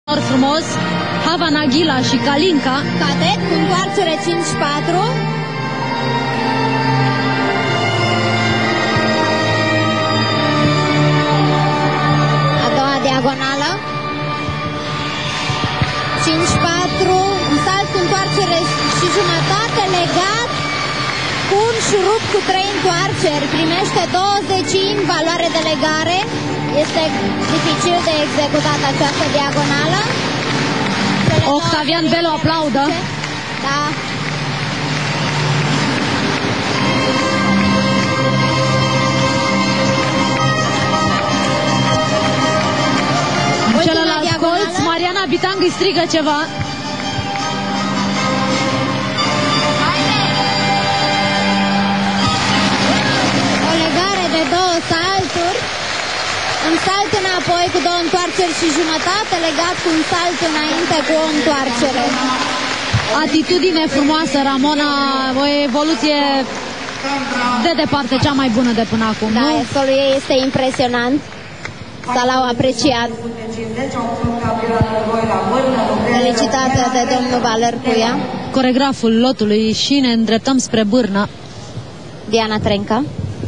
Frumos, Havan Aghila și Kalinka. Cadet cu întoarcere 5-4. A doua diagonală. 5-4, un salt cu întoarcere și jumătate, legat cu un șurub cu 3 întoarceri. Primește 20 valoare de legare. Este dificil de executat această diagonală. Octavian Belu aplaudă. Da. În celălalt colț, Mariana Bitang îi strigă ceva. O legare de 2 salturi. Un salt înapoi cu 2 întoarceri și jumătate, legat cu un salt înainte cu o întoarcere. Atitudine frumoasă, Ramona, o evoluție de departe cea mai bună de până acum. Da, nu? efectul ei este impresionant. L-au apreciat. Felicitate de domnul Valer Cuia. Coregraful lotului și ne îndreptăm spre Bârnă. Diana Trenca.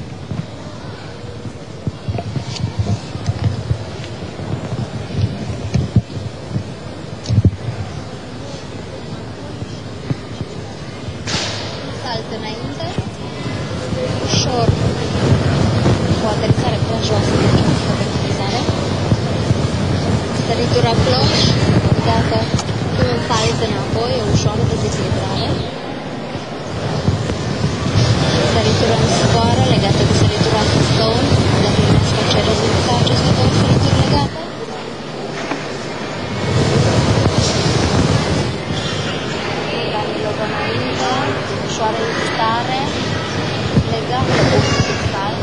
Salt înainte. Ușor. O aterizare prea joasă. Aterizare. Săritura cloș. Dată cu un salt înapoi. O ușoară dezechilibrare. Săritură în scoară legată cu săritura cu stone. Dacă Ionescu ce rezultă aceste 2 sărituri legate. Logo înainte, ușoară izitare, legată cu salt.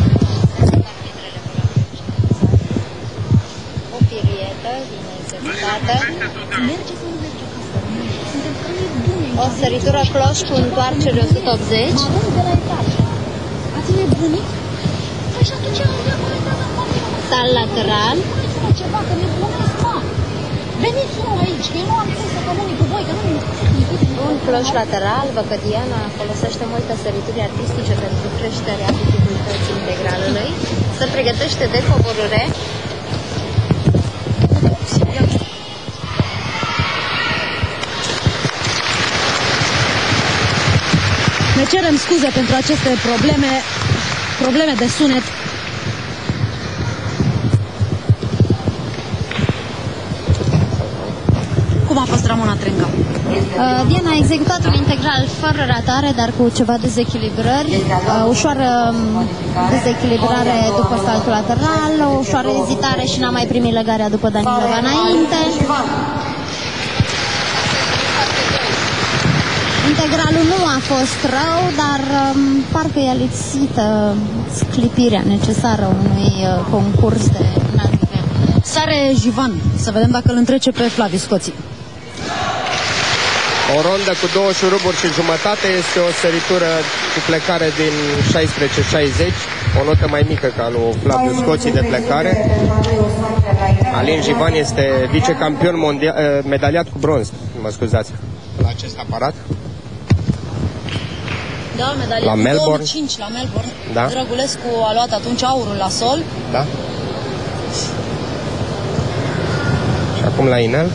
O pirietă bine executată. O săritură cloș cu întoarcere 180. Ați nebunit? Păi și atunci Sal lateral. ceva, că nebunesc, mă. Veniți nu aici, că eu nu am cum să comunic cu voi, că nu Un cloș lateral, văd că Diana folosește multe sărituri artistice pentru creșterea dificultății integralului. Se pregătește de coborâre. Ne cerem scuze pentru aceste probleme de sunet. Cum a fost Ramona Trenca? Diana a executat un integral fără ratare, dar cu ceva dezechilibrări. Ușoară dezechilibrare după saltul lateral, o ușoară ezitare și n-a mai primit legarea după Danilova înainte. Integralul nu a fost rău, dar parcă i-a lipsit sclipirea necesară unui concurs de înalt nivel. Sare Jivan, să vedem dacă îl întrece pe Flavi Scoții. O rondă cu 2 șuruburi și jumătate este o săritură cu plecare din 16-60, o notă mai mică ca lui Flaviu Scoții de plecare. Alin Jivan este vicecampion mondial, medaliat cu bronz, mă scuzați, la acest aparat. Da, medalia La Melbourne. 2005 la Melbourne. Da. Drăgulescu a luat atunci aurul la sol. Da? Și acum la inel.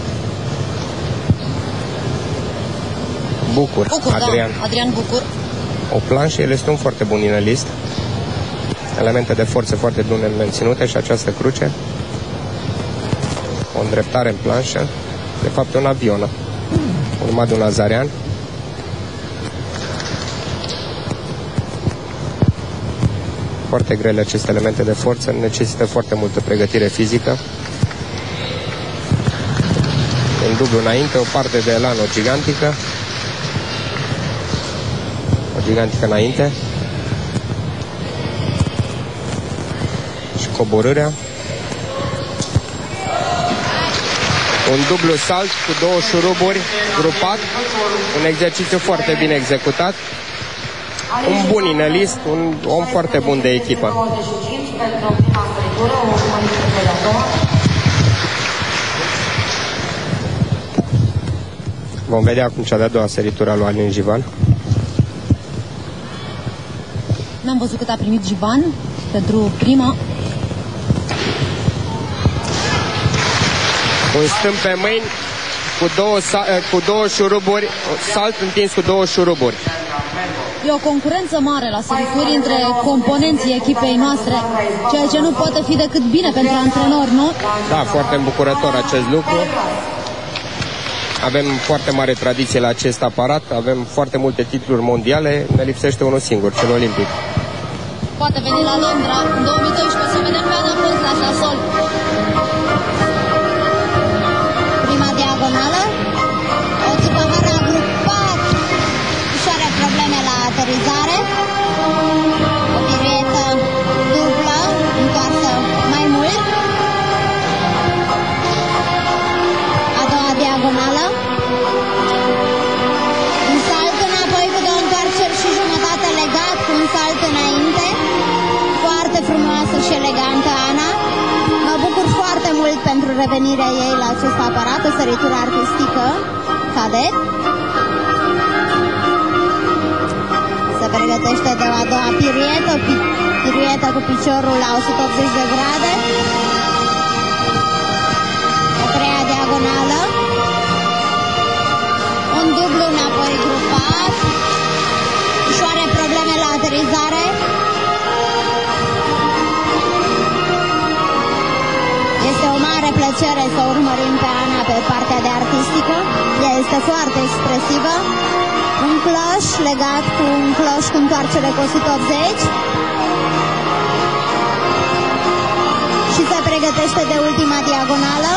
Bucur, Adrian. Da, Adrian Bucur. O planșă, el este un foarte bun inelist. Elemente de forță foarte bune menținute și această cruce. O îndreptare în planșă. De fapt, un avionă. Urmat de un Azarian. Foarte grele aceste elemente de forță, necesită foarte multă pregătire fizică. Un dublu înainte, o parte de elan, o gigantică. O gigantică înainte. Și coborârea. Un dublu salt cu 2 șuruburi grupat. Un exercițiu foarte bine executat. Un bun inelist, un om foarte bun de echipă. Vom vedea acum cea de-a doua săritură a lui Alin Jivan. N-am văzut cât a primit Jivan pentru prima. Un stâmp pe mâini cu două șuruburi, salt întins cu două șuruburi. E o concurență mare la sărituri între componenții echipei noastre, ceea ce nu poate fi decât bine pentru antrenor, nu? Da, foarte îmbucurător acest lucru. Avem foarte mare tradiție la acest aparat, avem foarte multe titluri mondiale, ne lipsește unul singur, cel olimpic. Poate veni la Londra în 2012 să vedem pe Ana Păstra la sol. Prima diagonală, o țipă mare agrupat, ușoare probleme la aterizare, o piruetă dublă, întoarsă mai mult, a doua diagonală, un salt înapoi cu două întoarceri și jumătate legat cu un salt înainte, foarte frumoasă și elegantă Ana. Mă bucur foarte mult pentru revenirea ei la acest aparat, o săritură artistică cadet. Se pregătește de o a doua piruetă, piruetă cu piciorul la 180 de grade. A treia diagonală. Un dublu înapoi grupat. Ușoare probleme la aterizare. Este o mare plăcere să urmărim pe Ana pe partea de artistică. Ea este foarte expresivă. Un cloș legat cu un cloș cu întoarcere cu 180. Și se pregătește de ultima diagonală.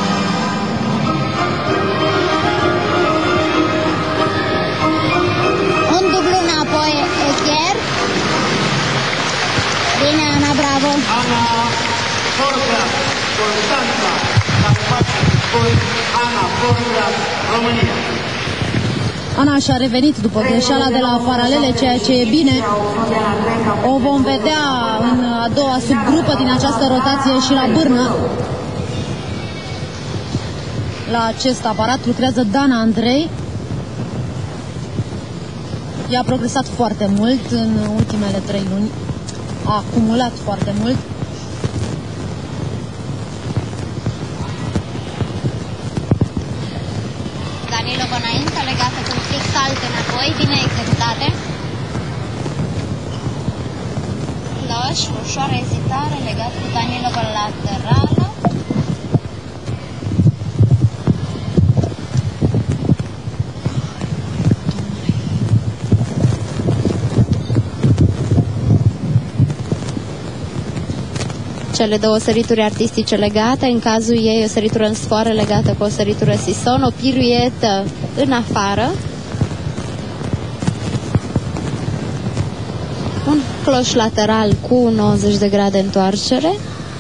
Un dublu înapoi, echier. Bine, Ana, bravo! Ana Forga, Constanța, Ana Forga, România. Ana și-a revenit după greșeala de la paralele, ceea ce e bine. O vom vedea în a doua subgrupă din această rotație și la Bârnă. La acest aparat lucrează Dana Andrei. Ea a progresat foarte mult în ultimele 3 luni. A acumulat foarte mult. Danilov înainte, legată cu un fix salt înapoi, bine executate. Cloș, ușoară ezitare, legat cu Danilov laterală. Cele două sărituri artistice legate, în cazul ei o săritură în sfoară legată cu o săritură sison, o piruetă în afară, un cloș lateral cu 90 de grade întoarcere.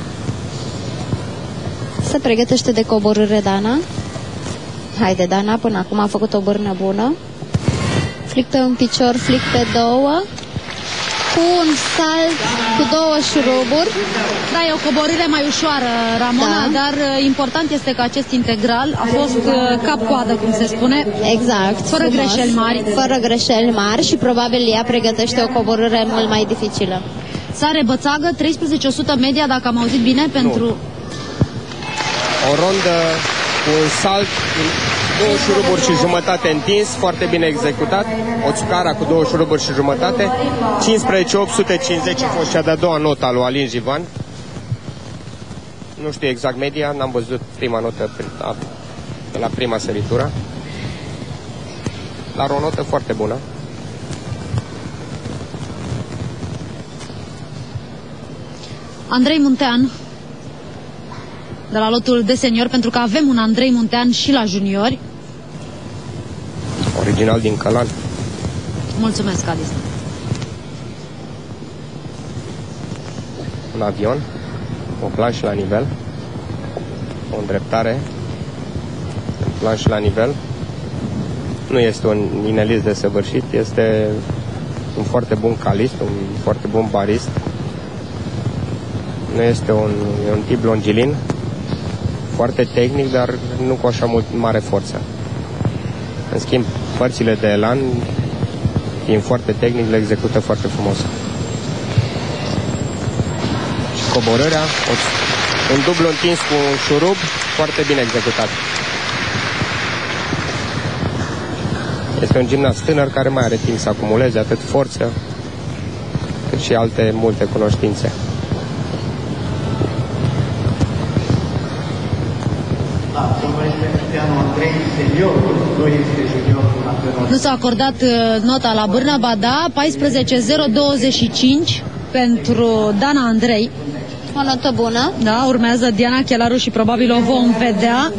Se pregătește de coborâre Dana. Haide Dana, până acum a făcut o bârnă bună. Flic pe un picior, flic pe două, cu un salt cu două șuruburi. Da, e o coborâre mai ușoară, Ramona, Da. dar important este că acest integral a fost cap-coadă, cum se spune. Exact. Fără frumos. greșeli mari. Fără greșeli mari și probabil ea pregătește o coborâre mult mai dificilă. Sare bățagă, 13% media, dacă am auzit bine, pentru... O rondă cu un salt, două șuruburi și jumătate întins, foarte bine executat. O țucara cu două șuruburi și jumătate. 15.850 a fost cea de-a doua notă a lui Alin Jivan. Nu știu exact media, n-am văzut prima notă de la prima săritură. Dar o notă foarte bună. Andrei Muntean, de la lotul de senior, pentru că avem un Andrei Muntean și la juniori. Original din Călan. Mulțumesc, Adis. Un avion, o planșă la nivel, o îndreptare, o planșă la nivel. Nu este un inelist desăvârșit, este un foarte bun calist, un foarte bun barist. Nu este e un tip longilin, foarte tehnic, dar nu cu așa mare forță. În schimb, părțile de elan, fiind foarte tehnic, le execută foarte frumos. Și coborârea, un dublu întins cu un șurub, foarte bine executat. Este un gimnast tânăr care mai are timp să acumuleze atât forță, cât și alte multe cunoștințe. Nu s-a acordat nota la Bârna, ba da, 14.025 pentru Dana Andrei. O notă bună. Da, urmează Diana Chelaru și probabil o vom vedea.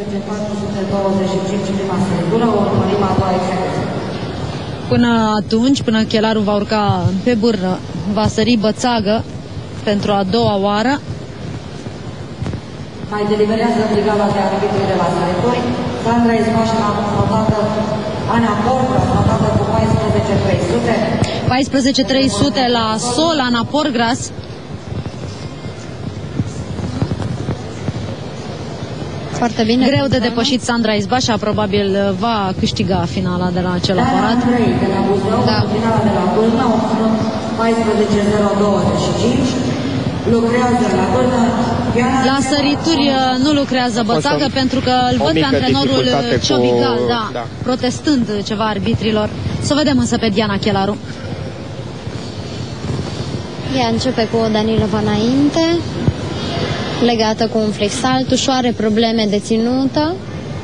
Până atunci, până Chelaru va urca pe Bârnă, va sări Bățagă pentru a doua oară. Mai deliberează brigada de arbitri de la sărituri. Sandra Izmașina, notată Ana Porgras, notată cu 14.300. 14.300 la sol, Ana Porgras. Foarte bine. Greu de depășit Sandra Izbașa, probabil va câștiga finala de la acel aparat. Andrei de la Buzău, Da. finala de la Bârnă, obținut 14.025. Lucrează la Bârnă. La sărituri nu lucrează Bățagă pentru că îl văd pe antrenorul Ciobigal, da, protestând ceva arbitrilor. Să o vedem însă pe Diana Chelaru. Ea începe cu o Danilova înainte, legată cu un flexalt, ușoare probleme de ținută.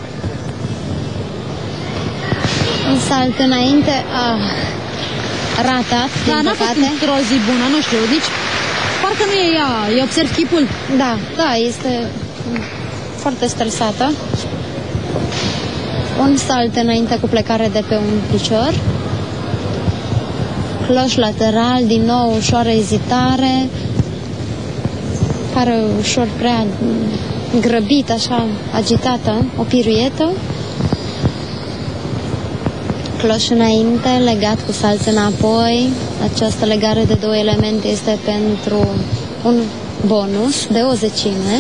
Un salt înainte, ratat, Da, din n-a fost păcate. într-o zi bună, nu știu, nici parcă nu e ea, îi observ chipul. Da, este foarte stresată. Un salt înainte cu plecare de pe un picior. Cloș lateral, din nou ușoară ezitare. Pare ușor prea grăbit, așa, agitată, o piruietă. Cloș înainte, legat cu salt înapoi. Această legare de două elemente este pentru un bonus de o zecime.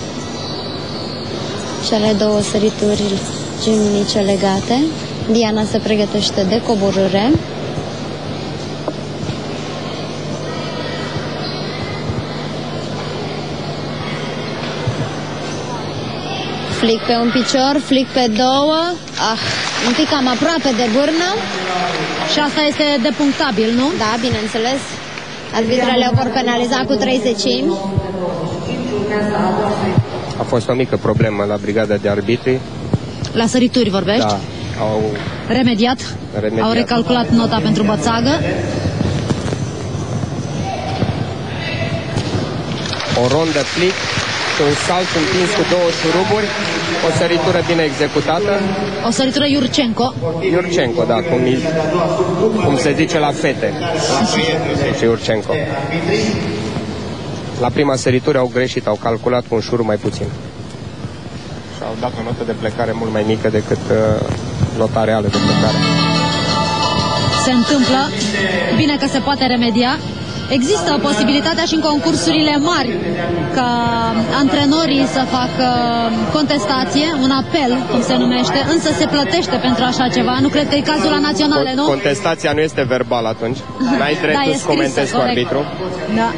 Cele două sărituri gimnice legate. Diana se pregătește de coborâre. Flic pe un picior, flic pe două. Un pic cam aproape de Bârnă. Și asta este depunctabil, nu? Da, bineînțeles. Arbitrele o vor penaliza cu 3 zecimi. A fost o mică problemă la brigada de arbitri. La sărituri vorbești? Da, au Remediat. Remediat. Au recalculat nota pentru Bățagă. o rondă flic și un salt întins cu două șuruburi, o săritură bine executată. O săritură Iurcenco. Iurcenco, da, cum se zice la fete. Și Iurcenco. La prima săritură au greșit, au calculat cu un șurub mai puțin. Și au dat o notă de plecare mult mai mică decât nota reală de plecare. Se întâmplă. Bine că se poate remedia. Există posibilitatea și în concursurile mari ca antrenorii să facă contestație, un apel, cum se numește, însă se plătește pentru așa ceva. Nu cred că e cazul la naționale, nu? Contestația nu este verbală atunci. N-ai dreptul să comentezi cu arbitru. Da.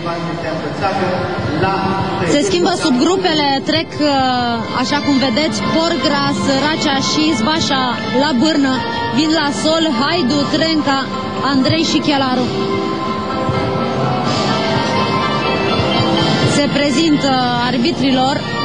Se schimbă subgrupele, trec, așa cum vedeți, Porgras, Racea și Zbașa la bârnă, vin la sol Haidu, Trenca, Andrei și Chelaru. Se prezintă arbitrilor